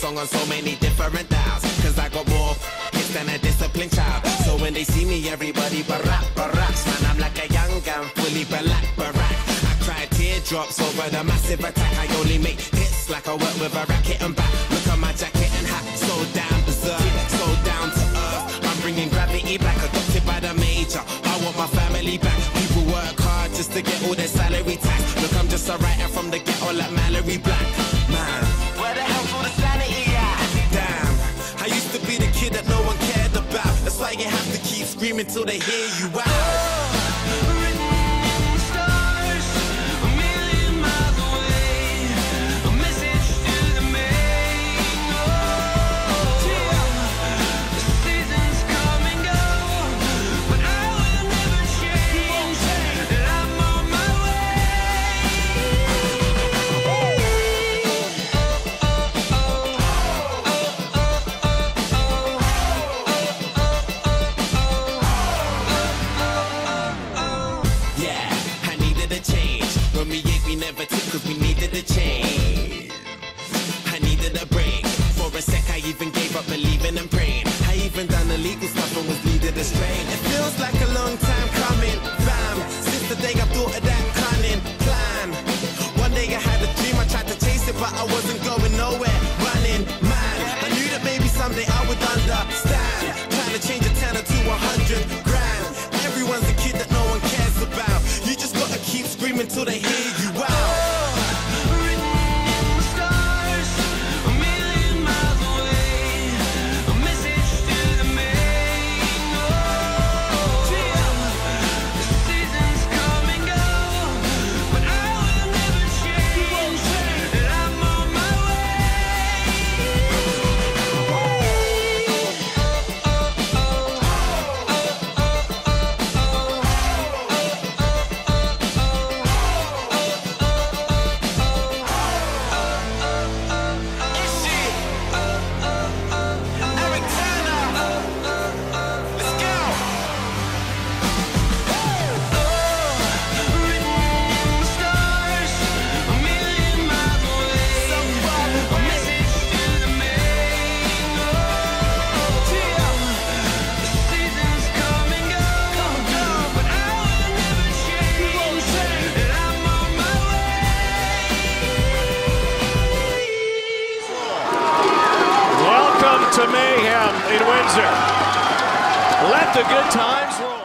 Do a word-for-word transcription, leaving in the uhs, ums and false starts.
song on so many different dials. Cause I got more hits than a disciplined child. So when they see me, everybody barack, baracks. Man, I'm like a young gun, fully black, barack. I cry teardrops over the massive attack. I only make hits like I work with a racket and back. Look at my jacket and hat, so damn berserk, so down to earth. I'm bringing gravity back, adopted by the major. I want my family back. People work hard just to get all their salary tax. Look, I'm just a writer from the ghetto like Mallory Black. Man, where the hell's all the sanity at? Damn, I used to be the kid that no one cared about. That's why you have to keep screaming till they hear you out. When we ate, we never took cause we needed a change. I needed a break. For a sec, I even gave up believing and praying. I even done illegal stuff and was leading astray. It feels like a long time coming, fam. Since the day I thought of that cunning plan. One day I had a dream, I tried to chase it, but I wasn't going nowhere. Running, man. I knew that maybe someday I would understand. Trying to change a tenner to a hundred grand. Everyone's a kid that no one cares about. You just gotta keep screaming till they hear you out. To Mayhem in Windsor. Let the good times roll.